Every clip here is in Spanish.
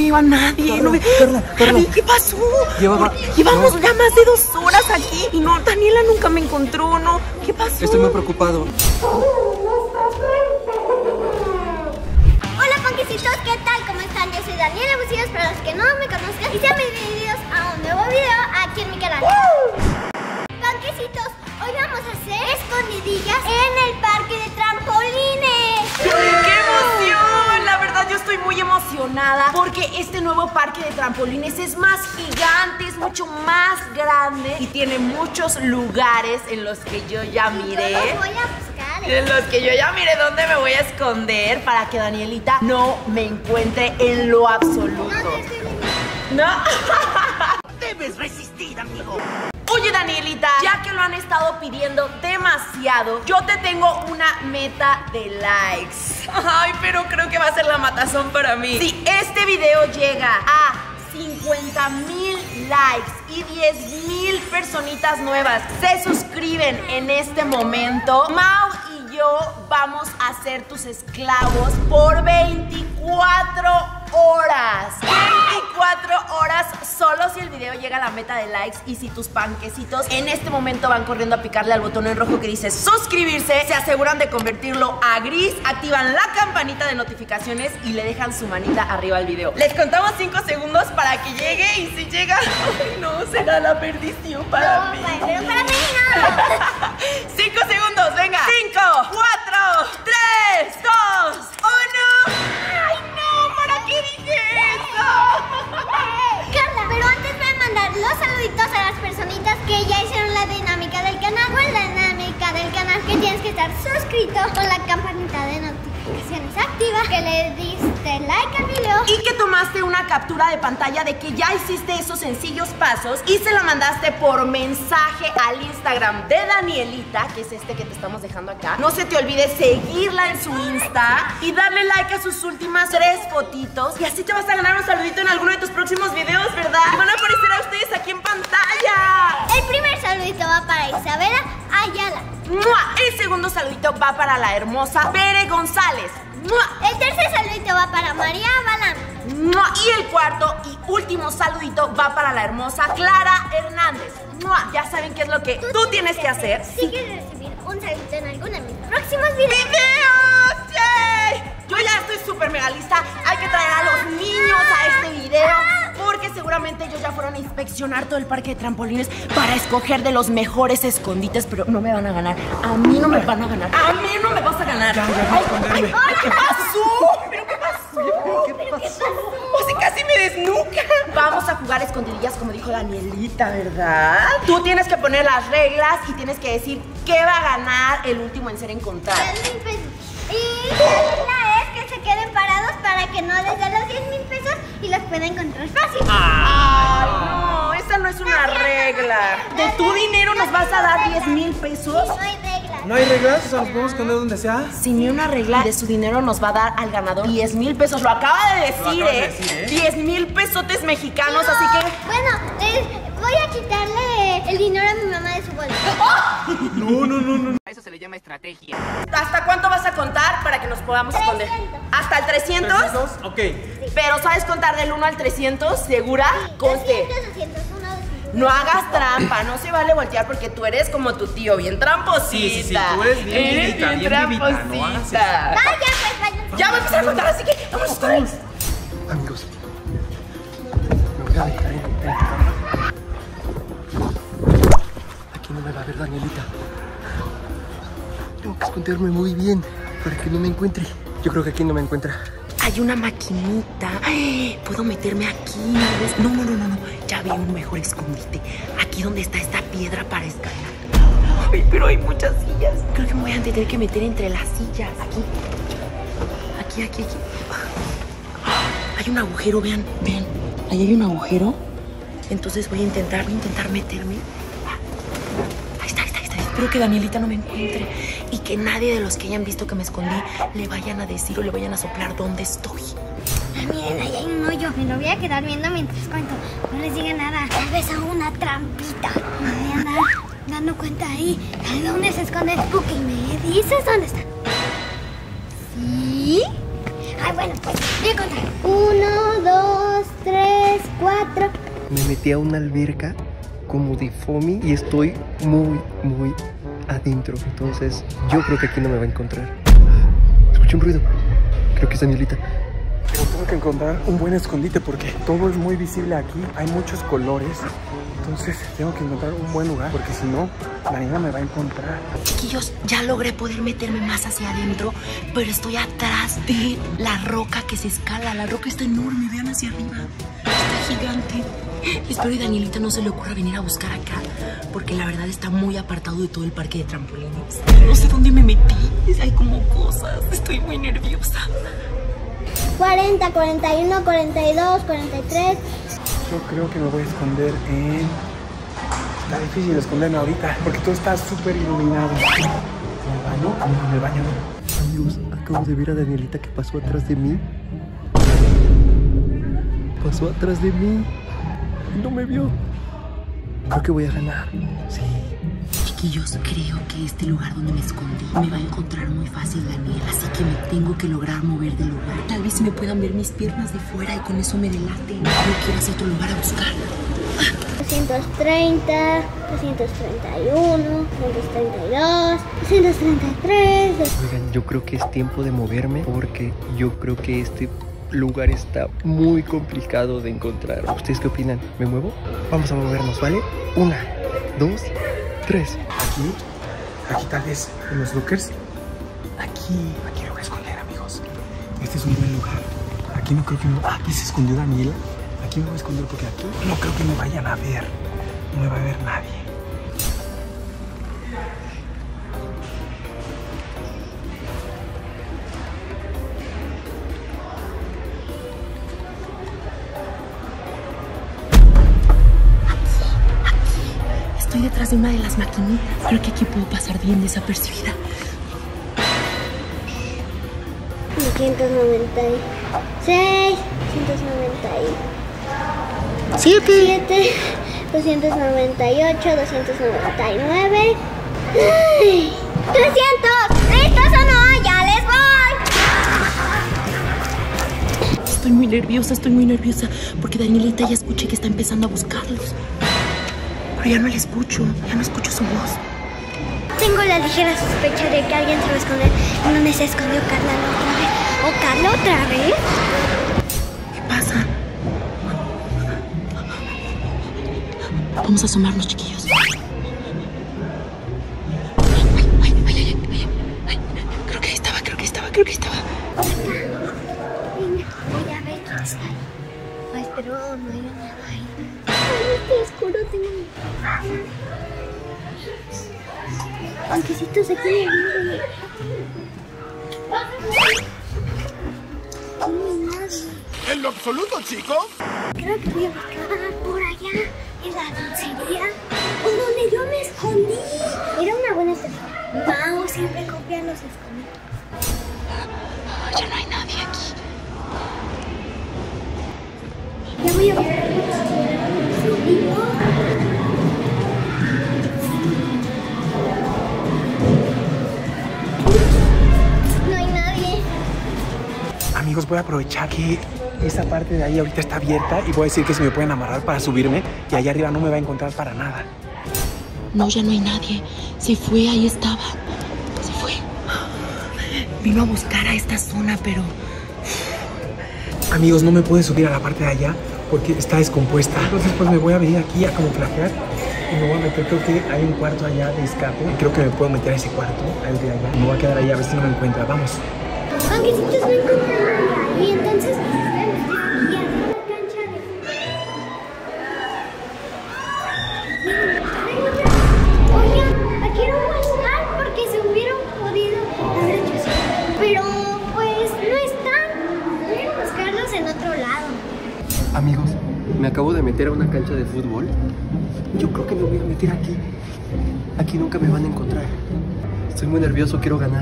iba nadie. Carla. ¿Qué pasó? Llevamos ya más de 2 horas aquí y no, Daniela nunca me encontró, ¿no? ¿Qué pasó? Estoy muy preocupado. Hola, panquecitos, ¿qué tal? ¿Cómo están? Yo soy Daniela Busillos, para los que no me conozcan, y sean bienvenidos a un nuevo video aquí en mi canal. Panquecitos, hoy vamos a hacer escondidillas en el parque de trampolines. ¡Qué emoción! La verdad yo estoy muy emocionada porque este nuevo parque de trampolines es más gigante, es mucho más grande y tiene muchos lugares en los que yo ya miré. Yo los voy a buscar. En los que yo ya miré dónde me voy a esconder para que Danielita no me encuentre en lo absoluto. ¿No? Debes resistir, amigo. Oye, Danielita, ya que lo han estado pidiendo demasiado, yo te tengo una meta de likes. Ay, pero creo que va a ser la matazón para mí. Si este video llega a 50,000 likes y 10,000 personitas nuevas se suscriben en este momento, Mau y yo vamos a ser tus esclavos por 24 horas. 24 horas solo si el video llega a la meta de likes y si tus panquecitos en este momento van corriendo a picarle al botón en rojo que dice suscribirse, se aseguran de convertirlo a gris, activan la campanita de notificaciones y le dejan su manita arriba al video. Les contamos 5 segundos para que llegue y si llega, ay no, será la perdición para mí. Pero para mí no. 5 segundos, venga. 5, 4, 3, 2, 1. ¡Ay no! ¿Para qué dije eso? Carla, pero antes voy a mandar los saluditos a las personitas que ya hicieron la dinámica del canal. ¿Cuál es la dinámica del canal? Que tienes que estar suscrito con la campanita de notificaciones activa, que le diste like al video y que tomaste una captura de pantalla de que ya hiciste esos sencillos pasos y se la mandaste por mensaje al Instagram de Danielita, que es este que te estamos dejando acá. No se te olvide seguirla en su Insta y darle like a sus últimas 3 fotitos y así te vas a ganar un saludito en alguno de tus próximos videos, ¿verdad? Y van a aparecer a ustedes aquí en pantalla. El primer saludito va para Isabela Ayala. ¡Mua! El segundo saludito va para la hermosa Bere González. ¡Mua! El tercer saludito va para María Balán. ¡Mua! Y el cuarto y último saludito va para la hermosa Clara Hernández. ¡Mua! Ya saben qué es lo que tú tienes que hacer. Si quieres recibir un saludito en alguno de mis próximos videos. ¡Videos! ¡Yay! Yo ya estoy súper mega lista. Hay que traer a los niños a este video porque seguramente ellos ya fueron a inspeccionar todo el parque de trampolines para escoger de los mejores escondites, pero no me van a ganar. A mí no me van a ganar. A mí no me vas a ganar. Ay, ¿qué pasó? ¿Pero qué pasó? ¿Qué pasó? O sea, casi me desnuca. Vamos a jugar escondidillas como dijo Danielita, ¿verdad? Tú tienes que poner las reglas y tienes que decir qué va a ganar el último en ser encontrado. 10,000 pesos. Y la regla es que se queden parados para que no les dé los 10,000 pesos y los pueda encontrar fácil. Ay, no, esa no es una regla. ¿De tu dinero nos vas a dar 10,000 pesos? No hay reglas. ¿No hay reglas? O sea, ¿nos podemos esconder donde sea? Sin ni una regla, de su dinero nos va a dar al ganador 10,000 pesos. Lo acaba de decir, Lo acaba de decir, ¿eh? 10,000 pesotes mexicanos, No, así que... bueno, voy a quitarle el dinero a mi mamá de su bolsa. No. A eso se le llama estrategia. ¿Hasta cuánto vas a contar para que nos podamos esconder? 300. ¿Hasta el 300? Ok. Pero ¿sabes contar del 1 al 300? ¿Segura? Conste. 200, 200, 1, 200. No hagas trampa, no se vale voltear porque tú eres como tu tío, bien tramposita. Sí, tú eres bien vivita, bien vivita, no hagas tramposita. Vaya, pues vaya. Ya voy a empezar a contar, así que vamos a estar. Amigos, me voy a dejar en tu cámara. Aquí no me va a ver Danielita. Tengo que esconderme muy bien para que no me encuentre. Yo creo que aquí no me encuentra. Hay una maquinita. Ay, puedo meterme aquí. No. Ya vi un mejor escondite. Aquí donde está esta piedra para escalar. Ay, pero hay muchas sillas. Creo que me voy a tener que meter entre las sillas. Aquí. Hay un agujero, vean. Ahí hay un agujero. Entonces voy a intentar meterme. Ahí está. Espero que Danielita no me encuentre y que nadie de los que hayan visto que me escondí le vayan a decir o le vayan a soplar dónde estoy. Miren, ahí hay un hoyo. Me lo voy a quedar viendo mientras cuento. No les diga nada. Tal vez hago una trampita. Me voy a andar dando cuenta ahí. ¿De dónde se esconde Spooky? ¿Me dices dónde está? ¿Sí? Ay, bueno, pues voy a contar. 1, 2, 3, 4. Me metí a una alberca como de foamy y estoy muy adentro. Entonces yo creo que aquí no me va a encontrar. Escuché un ruido. Creo que es Danielita. Pero tengo que encontrar un buen escondite porque todo es muy visible aquí. Hay muchos colores. Entonces tengo que encontrar un buen lugar porque si no, Daniela me va a encontrar. Chiquillos, ya logré poder meterme más hacia adentro, pero estoy atrás de la roca que se escala. La roca está enorme, vean hacia arriba. Está gigante. Espero que Danielita no se le ocurra venir a buscar acá, porque la verdad está muy apartado de todo el parque de trampolines. No sé dónde me metí, hay como cosas. Estoy muy nerviosa. 40, 41, 42, 43. Yo creo que me voy a esconder en... Está difícil esconderme ahorita porque todo está súper iluminado. ¿En el baño? No, en el baño no. Amigos, acabo de ver a Danielita que pasó atrás de mí. Pasó atrás de mí. Y no me vio. Creo que voy a ganar. Sí. Chiquillos, creo que este lugar donde me escondí me va a encontrar muy fácil Daniel, así que me tengo que lograr mover del lugar. Tal vez me puedan ver mis piernas de fuera y con eso me delaten. No quiero hacer otro lugar a buscar. 230, 231, 232, 233. Oigan, yo creo que es tiempo de moverme porque yo creo que este lugar está muy complicado de encontrar. ¿Ustedes qué opinan? ¿Me muevo? Vamos a movernos, ¿vale? 1, 2, 3. Aquí tal vez en los lockers. Aquí me voy a esconder, amigos. Este es un buen lugar. Aquí no creo que me... aquí se escondió Daniela. Aquí me voy a esconder porque aquí no creo que me vayan a ver. No me va a ver nadie. Estoy detrás de una de las maquinitas. Creo que aquí puedo pasar bien desapercibida. 296, 297, 298, 299. ¡Ay! 300. ¿Listos o no? ¡Ya les voy! Estoy muy nerviosa porque Danielita ya escuché que está empezando a buscarlos. Pero ya no la escucho, ya no escucho su voz. Tengo la ligera sospecha de que alguien se va a esconder en donde se escondió Carla la otra vez. ¿O Carla otra vez? ¿Qué pasa? Vamos a asomarnos, chiquillos. Creo que ahí estaba. Venga, voy a ver quién está. Ay, pero no hay nada ahí. Ay, qué oscuro tengo. Aunquecitos aquí. ¿En lo absoluto, chicos? Creo que voy a buscar por allá, en la dulcería, o donde yo me escondí. Era una buena estrategia. Mao siempre confía en los escondidos. Ya no hay nadie aquí. Ya voy a buscar. No hay nadie. Amigos, voy a aprovechar que esa parte de ahí ahorita está abierta y voy a decir que se me pueden amarrar para subirme y allá arriba no me va a encontrar para nada. No, ya no hay nadie. Se fue, ahí estaba. Se fue. Vino a buscar a esta zona, pero... Amigos, no me puedo subir a la parte de allá porque está descompuesta. Entonces pues me voy a venir aquí a camuflajear y me voy a meter, creo que hay un cuarto allá de escape. Y creo que me puedo meter a ese cuarto, al de allá. Me voy a quedar ahí a ver si no me encuentra. Vamos. Aunque si te no encuentran ahí, entonces voy a meter aquí a la cancha de fútbol. Oigan, aquí era un buen lugar porque se hubieran podido haber hecho eso. Pero pues no están. Voy a buscarlos en otro lado. Amigos, me acabo de meter a una cancha de fútbol. Yo creo que me voy a meter aquí. Aquí nunca me van a encontrar. Estoy muy nervioso, quiero ganar.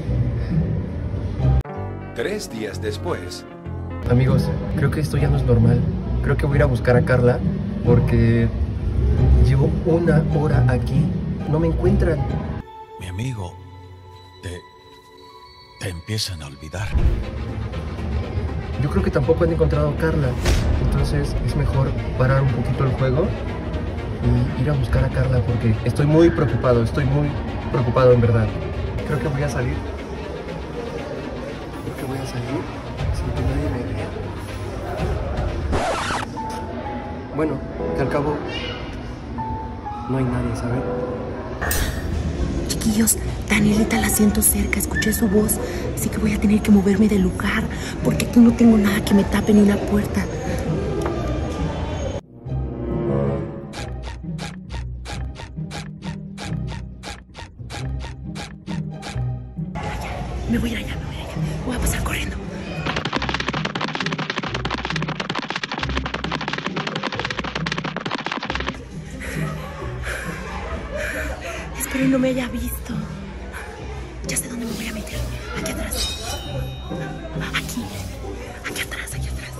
3 días después. Amigos, creo que esto ya no es normal. Creo que voy a ir a buscar a Carla porque llevo 1 hora aquí. No me encuentran. Mi amigo, te empiezan a olvidar. yo creo que tampoco han encontrado a Carla. Entonces es mejor parar un poquito el juego y ir a buscar a Carla porque estoy muy preocupado en verdad. Creo que voy a salir. Sin que nadie me vea. Bueno, que al cabo no hay nadie, ¿saben? Chiquillos, Danielita la siento cerca, escuché su voz, así que voy a tener que moverme del lugar porque aquí no tengo nada que me tape ni la puerta. Me voy a ir allá, voy a pasar corriendo. Espero no me haya visto. Ya sé dónde me voy a meter. Aquí atrás. Aquí atrás.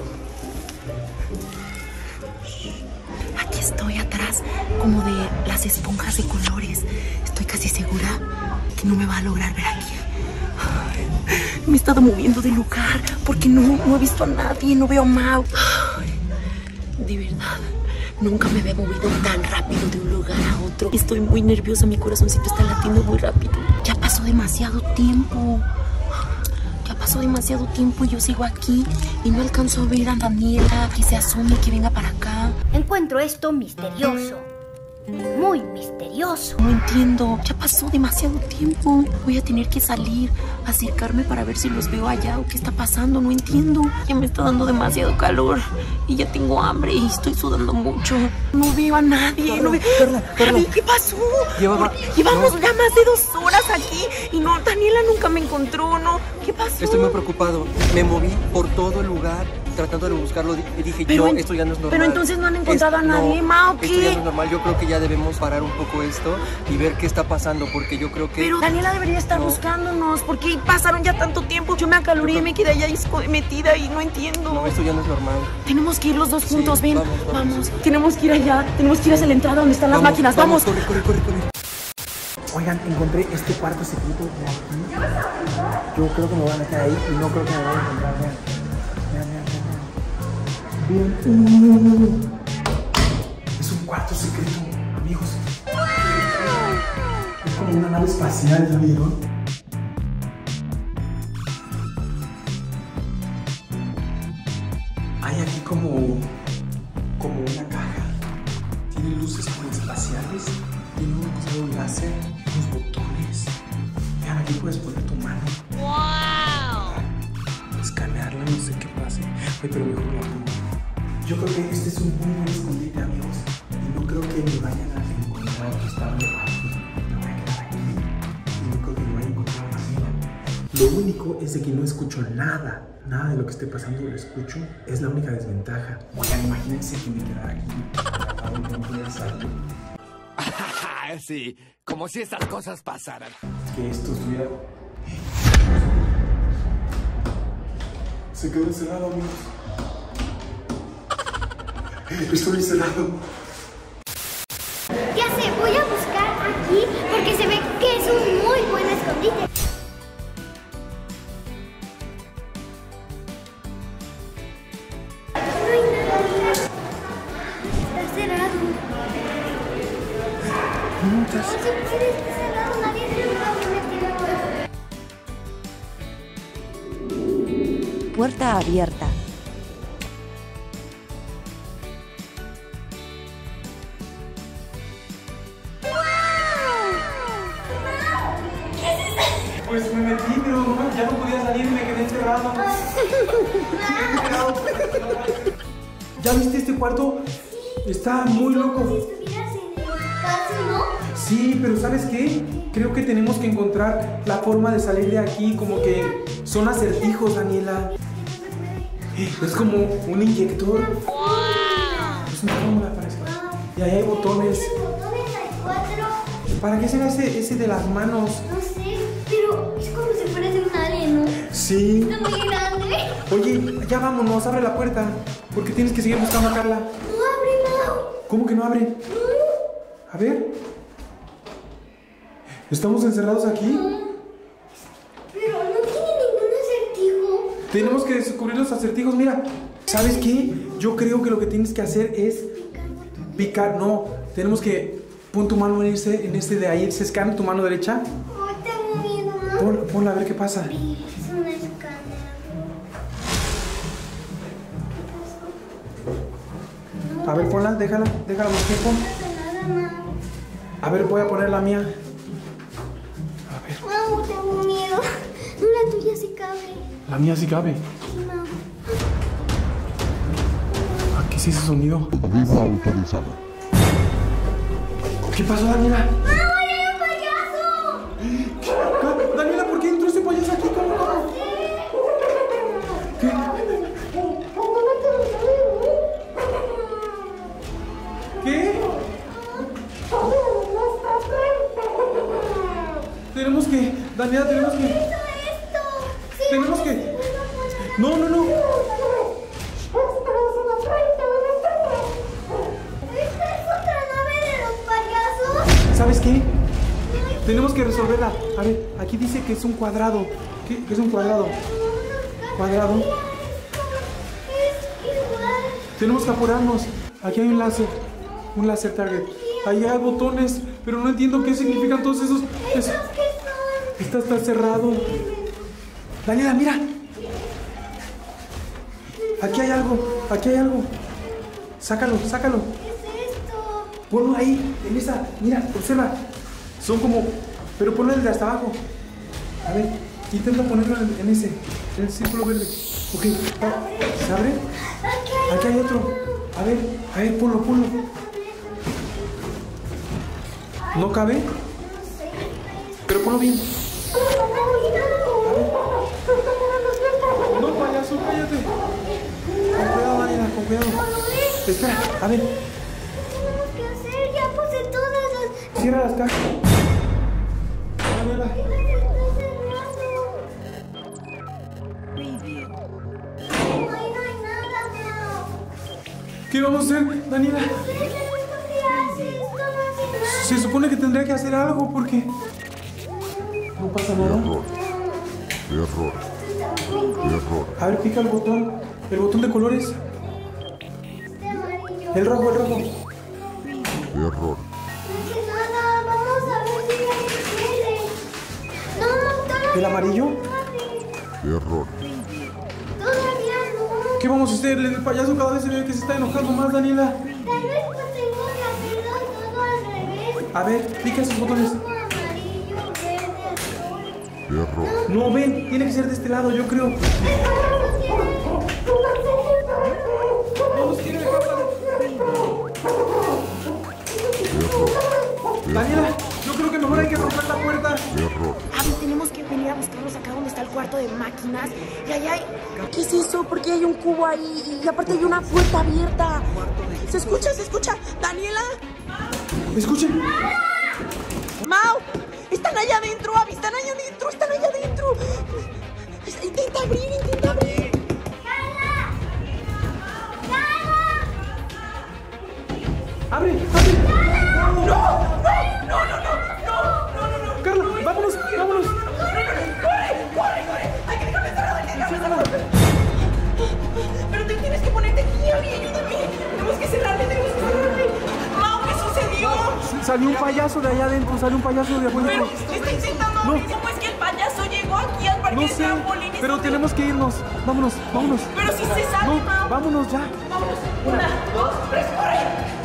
Aquí estoy atrás, como de las esponjas de colores. Estoy casi segura que no me va a lograr ver aquí. Me he estado moviendo de lugar porque no he visto a nadie, no veo a Mau. De verdad, nunca me había movido tan rápido de un lugar a otro. Estoy muy nerviosa, mi corazoncito está latiendo muy rápido. Ya pasó demasiado tiempo. Y yo sigo aquí y no alcanzo a ver a Daniela, que se asome, que venga para acá. Encuentro esto misterioso. Muy misterioso. No entiendo, ya pasó demasiado tiempo. Voy a tener que salir, acercarme para ver si los veo allá o qué está pasando. No entiendo, ya me está dando demasiado calor y ya tengo hambre y estoy sudando mucho. No veo a nadie. Carla. ¿Qué pasó? Llevamos ya más de 2 horas aquí y no, Daniela nunca me encontró, ¿no? ¿Qué pasó? Estoy muy preocupado. Me moví por todo el lugar tratando de buscarlo y dije, esto ya no es normal. Pero entonces no han encontrado a nadie, Mau, ¿qué? Esto ya no es normal. Yo creo que ya debemos parar un poco esto y ver qué está pasando, porque yo creo que... Pero Daniela debería estar buscándonos, porque pasaron ya tanto tiempo. Yo me acaloré y me quedé allá metida y no entiendo. No, esto ya no es normal. Tenemos que ir los dos juntos, Sí, ven. vamos. Tenemos que ir allá, tenemos que ir hacia la entrada donde están las máquinas, vamos. Corre. Oigan, encontré este cuarto secreto de aquí. Yo creo que me voy a meter ahí y no creo que me vaya a encontrar. Vean. Es un cuarto secreto, amigos. Es como una nave espacial, ¿ya vieron? Hay aquí como una caja. Tiene luces como espaciales. Tiene una cosa de un láser, unos botones. Vean, aquí puedes poner tu mano. ¡Wow! Escanearla, no sé qué pase. Ay, pero mejor la pongo. Yo creo que este es un muy buen escondite, amigos. Y no creo que me vayan a encontrar estando aquí. Me voy a quedar aquí. Y no creo que me vaya a encontrar a Daniela. Lo único es de que no escucho nada. Nada de lo que esté pasando lo escucho. Es la única desventaja. Oigan, imagínense que me quedara aquí. No pudiera salir. Sí, como si estas cosas pasaran. Que esto estuviera... Se quedó encerrado, amigos. Estoy encerrado. Ya sé, voy a buscar aquí porque se ve que es un muy buen escondite. No hay nada. Está cerrado. No se puede, está cerrado. Nadie se lo va a meter. Puerta abierta. Pues me metí, pero ya no podía salir y me quedé encerrado. ¿Ya viste este cuarto? Está muy loco. Si estuvieras en el espacio, ¿no? Sí, pero ¿sabes qué? Creo que tenemos que encontrar la forma de salir de aquí. Como que son acertijos, Daniela. Es como un inyector. Es una fórmula para eso. Y ahí hay botones. Hay 4. ¿Para qué será ese de las manos? No sé, pero es como si fuera de un alien, ¿no? Sí. Está muy grande. Oye, ya vámonos, abre la puerta. Porque tienes que seguir buscando a Carla. No abre, Mau. ¿Cómo que no abre? A ver. ¿Estamos encerrados aquí? Pero no tiene ningún acertijo. Tenemos que descubrir los acertijos. Mira, ¿sabes qué? Yo creo que lo que tienes que hacer es picar. No, tenemos que... Pon tu mano en este de ahí, ese escáner, tu mano derecha. Ay, tengo miedo. Ponla a ver qué pasa. Es un escáner. A ver, ponla, déjala más tiempo. A ver, voy a poner la mía. A ver. Mau, tengo miedo. No, la tuya sí cabe. La mía sí cabe. Sí, Mau. ¿A qué es ese sonido? Vida autorizada. ¿Qué pasó, Daniela? ¡Mau, hay un payaso! Daniela, ¿por qué entró ese payaso aquí? ¿Cómo? ¿Qué? ¿Qué? Tenemos que... Daniela, tenemos que... Tenemos que... No. Esta es otra nave de los payasos. ¿Sabes qué? Tenemos que resolverla. A ver, aquí dice que es un cuadrado. ¿Qué es un cuadrado? Cuadrado. Es igual. Tenemos que apurarnos. Aquí hay un láser. Un láser target. Ahí hay botones, pero no entiendo qué significan todos esos. ¿Esos qué son? Está cerrado. Daniela, mira. Aquí hay algo. Sácalo. ¿Qué es esto? Ponlo ahí, en esa. Mira, observa. Son como... Pero ponlo el de hasta abajo. A ver, intenta ponerlo en ese. En el círculo verde. Ok. ¿Se abre? Aquí hay otro. A ver, ponlo. ¿No cabe? Pero ponlo bien. No, payaso, cállate. Con cuidado, Daniela, con cuidado. Espera, a ver. ¿Qué tenemos que hacer? Ya puse todas las... Cierra las cajas. Daniela. Está cerrado. Ahí no hay nada, Mau. ¿Qué vamos a hacer, Daniela? ¿Qué hace? Esto no hace nada. Se supone que tendría que hacer algo porque... No pasa nada. Error. A ver, pica el botón. El botón de colores. Este amarillo. El rojo. Error. No hace nada. Vamos a ver si alguien quiere. No, todavía ¿El amarillo? Error. Todavía no. ¿Qué vamos a hacer? El payaso cada vez se ve que se está enojando más, Daniela. Tal vez pues tengo que hacerlo todo al revés. A ver, pica esos botones. Como amarillo, verde, azul. Error. No, ven, tiene que ser de este lado, yo creo. No nos quiere dejar. Daniela, yo creo que mejor hay que romper la puerta. Error. Abby, tenemos que venir a buscarlos acá donde está el cuarto de máquinas. Y ahí hay... ¿Qué es eso? Porque hay un cubo ahí y aparte hay una puerta abierta. ¿Se escucha? ¿Daniela? Escuchen. ¡Mau! ¡Están allá adentro, Abby! ¡Están allá adentro! Intenta abrir. ¡Abre! ¡No! Carla, vámonos. ¡Corre! ¡Hay que dejarme cerrado! Pero te tienes que ponerte aquí, Abby, ayúdame. Tenemos que cerrarle. ¡Mau, qué sucedió! Salió un payaso de allá adentro, Pero está intentando abrir. ¿Cómo es que el payaso llegó aquí al parque No de sé, trampolines? pero tenemos que irnos. Vámonos. Pero si se sale, No, Mau. vámonos ya. Vámonos. 1, 2, 3, corre.